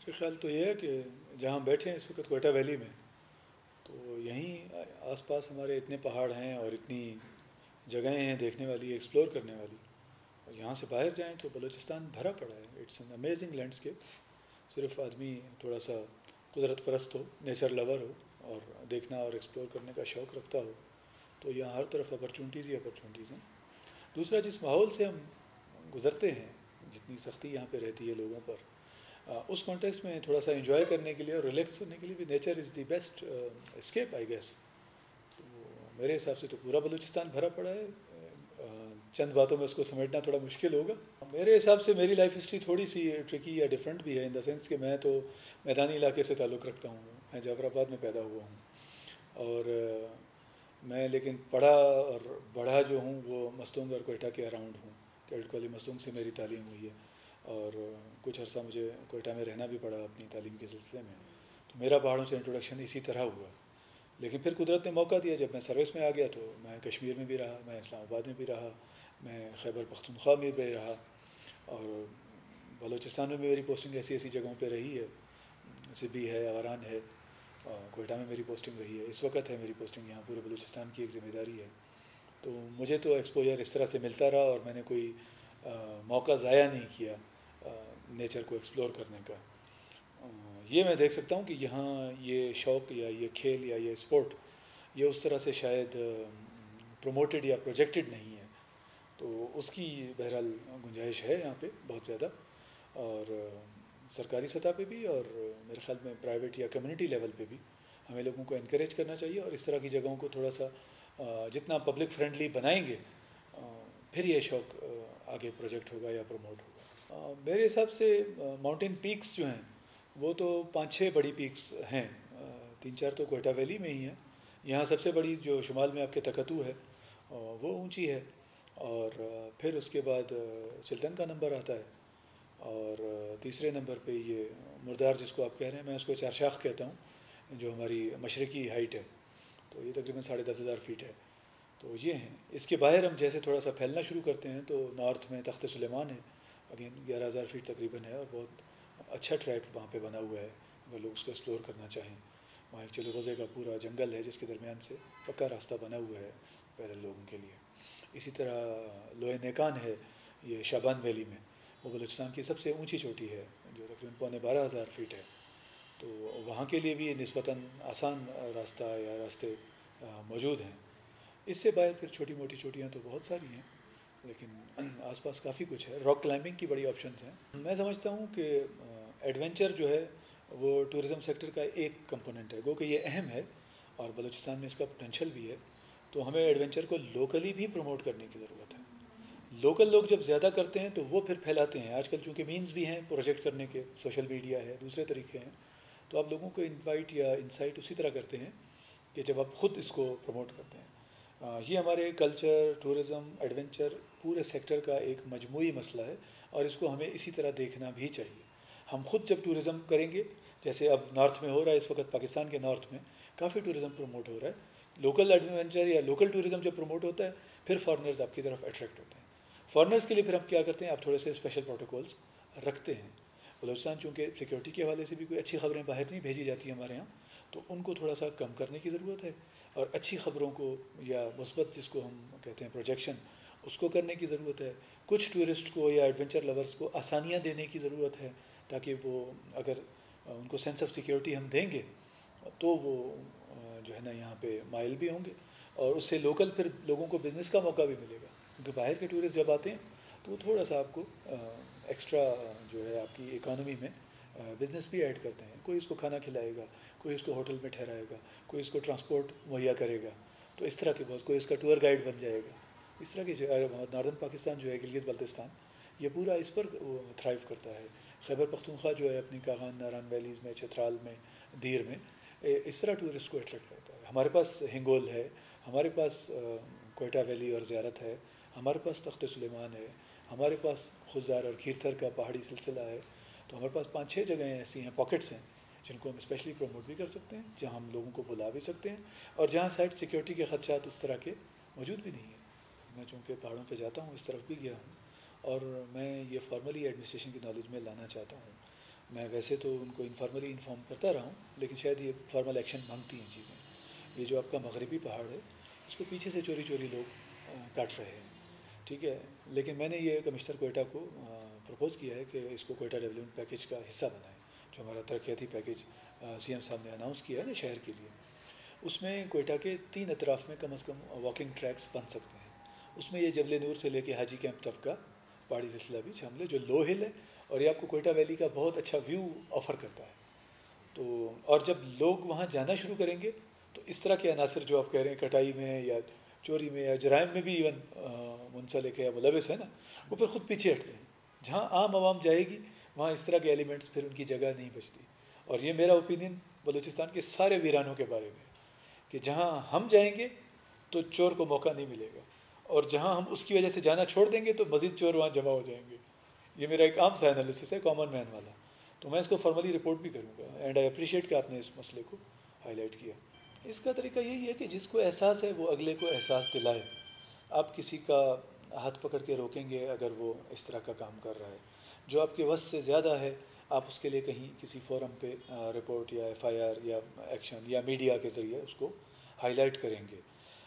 میرے خیال تو یہ ہے کہ جہاں ہم بیٹھے ہیں اس وقت کوئٹہ ویلی میں، تو یہیں آس پاس ہمارے اتنے پہاڑ ہیں اور اتنی جگہیں ہیں دیکھنے والی، ایکسپلور کرنے والی، اور یہاں سے باہر جائیں تو بلوچستان بھرا پڑا ہے. It's an amazing landscape. صرف آدمی تھوڑا سا قدرت پرست ہو، نیچر لور ہو، اور دیکھنا اور ایکسپلور کرنے کا شوق رکھتا ہو تو یہاں ہر طرف اپرچونیٹیز ہی اپرچونیٹیز ہیں. دوسرا، جس ماحول سے ہم گزرتے ہیں، جتنی سختی یہاں پہ رہتی ہے لوگوں پر، اس کانٹیکس میں تھوڑا سا انجوائے کرنے کے لیے اور ریلیکس کرنے کے لیے بھی nature is the best escape I guess. تو میرے حساب سے تو پورا بلوچستان بھرا پڑا ہے. چند باتوں میں اس کو سمیٹنا تھوڑا مشکل ہوگا. میرے حساب سے میری لائف ہسٹری تھوڑی سی ٹرکی یا ڈفرینٹ بھی ہے، ان دا سینس کہ میں تو میدانی علاقے سے تعلق رکھتا ہوں. میں جعفر آباد میں پیدا ہوا ہوں، اور میں لیکن پڑھا اور بڑھا جو ہوں وہ مستونگ اور کوئٹہ کے اراؤنڈ ہوں. کیڈٹ کالج مستونگ سے میری تعلیم ہوئی ہے، اور کچھ عرصہ مجھے کوئٹہ میں رہنا بھی پڑا اپنی تعلیم کے سلسلے میں. تو میرا پہاڑوں سے انٹروڈکشن اسی طرح ہوا. لیکن پھر قدرت نے موقع دیا، جب میں سروس میں آ گیا تو میں کشمیر میں بھی رہا، میں اسلام آباد میں بھی رہا، میں خیبر پختونخوا میں بھی رہا، اور بلوچستان میں بھی میری پوسٹنگ ایسی ایسی جگہوں پہ رہی ہے. سبی ہے، آوران ہے، کوئٹہ میں میری پوسٹنگ رہی ہے. اس وقت ہے میری پوسٹنگ یہاں. پورے بلوچستان کی ایک ذمہ داری ہے. تو مجھے تو ایکسپوجر اس طرح سے ملتا رہا، اور میں نے کوئی موقع ضائع نہیں کیا نیچر کو ایکسپلور کرنے کا. یہ میں دیکھ سکتا ہوں کہ یہاں یہ شوق یا یہ کھیل یا یہ اسپورٹ یہ اس طرح سے شاید پروموٹڈ یا پروجیکٹڈ نہیں ہے. تو اس کی بہرحال گنجائش ہے یہاں پہ بہت زیادہ، اور سرکاری سطح پہ بھی، اور میرے خیال میں پرائیویٹ یا کمیونٹی لیول پہ بھی ہمیں لوگوں کو انکریج کرنا چاہیے. اور اس طرح کی جگہوں کو تھوڑا سا جتنا پبلک فرینڈلی بنائیں گے، پھر یہ شوق آگے پروجیکٹ ہوگا یا پروموٹ ہوگا. میرے حساب سے ماؤنٹین پیکس جو ہیں وہ تو 5-6 بڑی پیکس ہیں. 3-4 تو کوئٹہ ویلی میں ہی ہیں. یہاں سب سے بڑی جو شمال میں آپ کے تکتو ہے وہ اونچی ہے، اور پھر اس کے بعد چلتن کا نمبر آتا ہے، اور تیسرے نمبر پہ یہ مردار جس کو آپ کہہ رہے ہیں، میں اس کو چارشاخ کہتا ہوں، جو ہماری مشرقی ہائٹ ہے. تو یہ تقریباً 10,500 فیٹ ہے. تو یہ ہیں. اس کے باہر ہم جیسے تھوڑا سا پھیلنا شروع کرتے ہیں تو نارتھ میں تخت سلیمان ہے، اگین 11,000 فیٹ تقریباً ہے، اور بہت اچھا ٹریک وہاں پہ بنا ہوا ہے اگر لوگ اس کو ایکسپلور کرنا چاہیں. وہاں ایک چلغوزے کا پورا جنگل ہے جس کے درمیان سے پکا راستہ بنا ہوا ہے پیدل لوگوں کے لیے. اسی طرح لوئے نیکان ہے یہ شابان ویلی میں، وہ بلوچستان کی سب سے اونچی چوٹی ہے جو تقریباً 12,500 فیٹ ہے. تو وہاں کے لیے بھی نسبتاً آسان راستہ یا راستے موجود ہیں. اس سے باہر پھر چھوٹی موٹی چوٹیاں تو بہت ساری ہیں، لیکن آس پاس کافی کچھ ہے. راک کلائمبنگ کی بڑی آپشنز ہیں. میں سمجھتا ہوں کہ ایڈونچر جو ہے وہ ٹورزم سیکٹر کا ایک کمپوننٹ ہے، گو کہ یہ اہم ہے، اور بلوچستان میں اس کا پوٹینشیل بھی ہے. تو ہمیں ایڈونچر کو لوکلی بھی پروموٹ کرنے کی ضرورت ہے. لوکل لوگ جب زیادہ کرتے ہیں تو وہ پھر پھیلاتے ہیں. آج کل چونکہ مینز بھی ہیں پروجیکٹ کرنے کے، سوشل میڈیا ہے، دوسرے طریقے ہیں، تو آپ لوگوں کو انوائٹ یا انسائٹ اسی طرح کرتے ہیں کہ جب آپ خود اس کو پروموٹ کرتے ہیں. یہ ہمارے کلچر، ٹورزم، ایڈونچر پورے سیکٹر کا ایک مجموعی مسئلہ ہے، اور اس کو ہمیں اسی طرح دیکھنا بھی چاہیے. ہم خود جب ٹورزم کریں گے، جیسے اب نارتھ میں ہو رہا ہے، اس وقت پاکستان کے نارتھ میں کافی ٹورزم پروموٹ ہو رہا ہے. لوکل ایڈونچر یا لوکل ٹورزم جب پروموٹ ہوتا ہے، پھر فارنرز آپ کی طرف اٹریکٹ ہوتے ہیں. فارنرز کے لیے پھر ہم کیا کرتے ہیں، آپ تھوڑے سے اسپیشل پروٹوکولز رکھتے ہیں. بلوچستان چونکہ سیکورٹی کے حوالے سے بھی کوئی اچھی خبریں باہر نہیں بھیجی جاتی ہمارے یہاں، تو ان کو تھوڑا سا کم کرنے کی ضرورت ہے، اور اچھی خبروں کو یا مثبت جس کو ہم کہتے ہیں پروجیکشن، اس کو کرنے کی ضرورت ہے. کچھ ٹورسٹ کو یا ایڈونچر لورز کو آسانیاں دینے کی ضرورت ہے، تاکہ وہ اگر ان کو سینس آف سیکیورٹی ہم دیں گے تو وہ جو ہے نا یہاں پہ مائل بھی ہوں گے، اور اس سے لوکل پھر لوگوں کو بزنس کا موقع بھی ملے گا. کیونکہ باہر کے ٹورسٹ جب آتے ہیں تو وہ تھوڑا سا آپ کو ایکسٹرا جو ہے آپ کی اکانومی میں بزنس بھی ایڈ کرتے ہیں. کوئی اس کو کھانا کھلائے گا، کوئی اس کو ہوٹل میں ٹھہرائے گا، کوئی اس کو ٹرانسپورٹ مہیا کرے گا. تو اس طرح کے بہت، کوئی اس کا ٹور گائیڈ بن جائے گا. اس طرح کی ناردرن پاکستان جو ہے، گلگت بلتستان، یہ پورا اس پر تھرائیو کرتا ہے. خیبر پختونخوا جو ہے اپنی کاغان، ناران ویلیز میں، چترال میں، دیر میں، اس طرح ٹورسٹ کو اٹریکٹ کرتا ہے. ہمارے پاس ہنگول ہے، ہمارے پاس کوئٹہ ویلی اور زیارت ہے، ہمارے پاس تخت سلیمان ہے، ہمارے پاس خزدار اور کھیرتھر کا پہاڑی سلسلہ ہے. تو ہمارے پاس 5-6 جگہیں ایسی ہیں، پاکٹس ہیں، جن کو ہم اسپیشلی پروموٹ بھی کر سکتے ہیں، جہاں ہم لوگوں کو بلا بھی سکتے ہیں، اور جہاں سائٹ سیکیورٹی کے خدشات اس طرح کے موجود بھی نہیں ہیں. میں چونکہ پہاڑوں پہ جاتا ہوں، اس طرف بھی گیا ہوں، اور میں یہ فارملی ایڈمنسٹریشن کی نالج میں لانا چاہتا ہوں. میں ویسے تو ان کو انفارملی انفارم کرتا رہا ہوں، لیکن شاید یہ فارمل ایکشن مانگتی ہیں چیزیں. یہ جو آپ کا مغربی پہاڑ ہے اس کو پیچھے سے چوری چوری لوگ کاٹ رہے ہیں، ٹھیک ہے. لیکن میں نے یہ کمشنر کوئٹہ کو پرپوز کیا ہے کہ اس کو کوئٹہ ڈیولپمنٹ پیکیج کا حصہ بنائیں، جو ہمارا ترقیاتی پیکیج سی ایم صاحب نے اناؤنس کیا ہے نا شہر کے لیے. اس میں کوئٹہ کے 3 اطراف میں کم از کم واکنگ ٹریکس بن سکتے ہیں. اس میں یہ جبل نور سے لے کے حاجی کیمپ تک کا پہاڑی سلسلہ بھی شامل ہے، جو لو ہل ہے اور یہ آپ کو کوئٹہ ویلی کا بہت اچھا ویو آفر کرتا ہے. تو اور جب لوگ وہاں جانا شروع کریں گے تو اس طرح کے عناصر جو آپ کہہ رہے ہیں کٹائی میں یا چوری میں یا جرائم میں بھی ایون منسلک ہے یا ملوث ہے نا، وہ پھر خود پیچھے ہٹتے ہیں. جہاں عام عوام جائے گی وہاں اس طرح کے ایلیمنٹس پھر ان کی جگہ نہیں بچتی. اور یہ میرا اوپینین بلوچستان کے سارے ویرانوں کے بارے میں کہ جہاں ہم جائیں گے تو چور کو موقع نہیں ملے گا، اور جہاں ہم اس کی وجہ سے جانا چھوڑ دیں گے تو مزید چور وہاں جمع ہو جائیں گے. یہ میرا ایک عام سا انالیسس ہے، کامن مین والا. تو میں اس کو فارملی رپورٹ بھی کروں گا، اینڈ آئی اپریشیٹ کہ آپ نے اس مسئلے کو ہائی لائٹ کیا. اس کا طریقہ یہی ہے کہ جس کو احساس ہے وہ اگلے کو احساس دلائے. آپ کسی کا ہاتھ پکڑ کے روکیں گے اگر وہ اس طرح کا کام کر رہا ہے جو آپ کے وس سے زیادہ ہے، آپ اس کے لیے کہیں کسی فورم پہ رپورٹ یا ایف آئی آر یا ایکشن یا میڈیا کے ذریعے اس کو ہائی لائٹ کریں گے.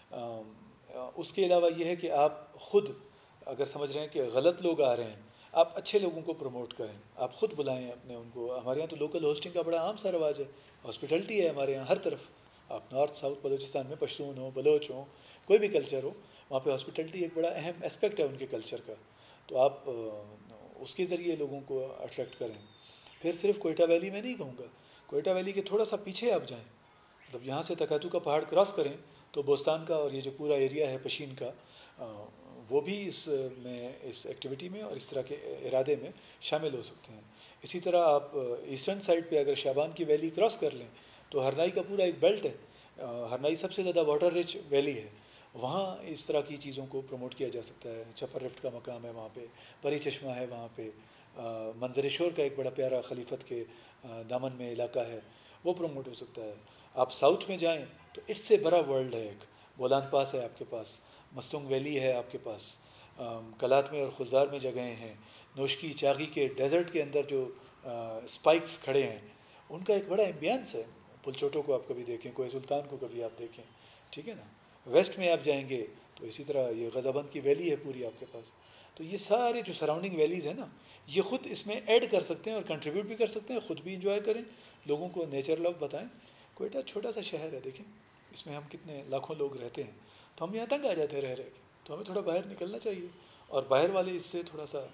اس کے علاوہ یہ ہے کہ آپ خود اگر سمجھ رہے ہیں کہ غلط لوگ آ رہے ہیں، آپ اچھے لوگوں کو پروموٹ کریں، آپ خود بلائیں اپنے ان کو. ہمارے یہاں تو لوکل ہوسٹنگ کا بڑا عام سا رواج ہے، ہاسپٹلٹی ہے ہمارے یہاں ہر طرف. آپ نارتھ ساؤتھ بلوچستان میں پشتون ہو، بلوچ ہوں، کوئی بھی کلچر ہو، وہاں پہ ہاسپٹلٹی ایک بڑا اہم اسپیکٹ ہے ان کے کلچر کا. تو آپ اس کے ذریعے لوگوں کو اٹریکٹ کریں. پھر صرف کوئٹہ ویلی میں نہیں کہوں گا، کوئٹہ ویلی کے تھوڑا سا پیچھے آپ جائیں، مطلب یہاں سے تکاتو کا پہاڑ کراس کریں تو بوستان کا اور یہ جو پورا ایریا ہے پشین کا، وہ بھی اس میں اس ایکٹیویٹی میں اور اس طرح کے ارادے میں شامل ہو سکتے ہیں. اسی طرح آپ ایسٹرن سائڈ پہ اگر شابان کی ویلی کراس کر لیں تو ہرنائی کا پورا ایک بیلٹ ہے. ہرنائی سب سے زیادہ واٹر رچ ویلی ہے، وہاں اس طرح کی چیزوں کو پروموٹ کیا جا سکتا ہے. چپر رفٹ کا مقام ہے وہاں پہ، پری چشمہ ہے وہاں پہ، منظر شور کا ایک بڑا پیارا خلیفت کے دامن میں علاقہ ہے، وہ پروموٹ ہو سکتا ہے. آپ ساؤتھ میں جائیں تو اس سے بڑا ورلڈ ہے. ایک بولان پاس ہے آپ کے پاس، مستونگ ویلی ہے آپ کے پاس، کلات میں اور خزدار میں جگہیں ہیں. نوشکی چاغی کے ڈیزرٹ کے اندر جو اسپائکس کھڑے ہیں ان کا ایک بڑا ایمبینس ہے. پلچوٹوں کو آپ کبھی دیکھیں، کوئی سلطان کو کبھی آپ دیکھیں، ٹھیک ہے نا. ویسٹ میں آپ جائیں گے تو اسی طرح یہ غزہ بند کی ویلی ہے پوری آپ کے پاس. تو یہ سارے جو سراؤنڈنگ ویلیز ہیں نا، یہ خود اس میں ایڈ کر سکتے ہیں اور کنٹریبیوٹ بھی کر سکتے ہیں، خود بھی انجوائے کریں، لوگوں کو نیچر لو بتائیں. کوئٹہ چھوٹا سا شہر ہے، دیکھیں اس میں ہم کتنے لاکھوں لوگ رہتے ہیں، تو ہم یہاں تنگ آ جاتے ہیں رہ کے. تو ہمیں تھوڑا باہر نکلنا چاہیے، اور باہر والے اس سے تھوڑا سا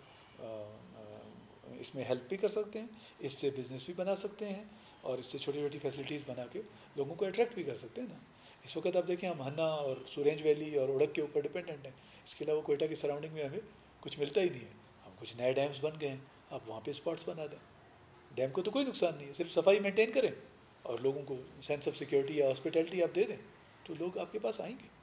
اس میں ہیلپ بھی کر سکتے ہیں، اس سے بزنس بھی بنا سکتے ہیں، اور اس سے چھوٹی چھوٹی فیسلٹیز بنا کے لوگوں کو اٹریکٹ بھی کر سکتے ہیں نا. اس وقت آپ دیکھیں ہم ہنّا اور سورینج ویلی اور اڑک کے اوپر ڈپینڈنٹ ہیں. اس کے علاوہ کوئٹہ کی سراؤنڈنگ میں ہمیں کچھ ملتا ہی نہیں ہے. ہم کچھ نئے ڈیمز بن گئے ہیں، آپ وہاں پہ اسپاٹس بنا دیں. ڈیم کو تو کوئی نقصان نہیں ہے، صرف صفائی مینٹین کریں اور لوگوں کو سینس آف سیکیورٹی یا ہاسپٹیلٹی آپ دے دیں تو لوگ آپ کے پاس آئیں گے.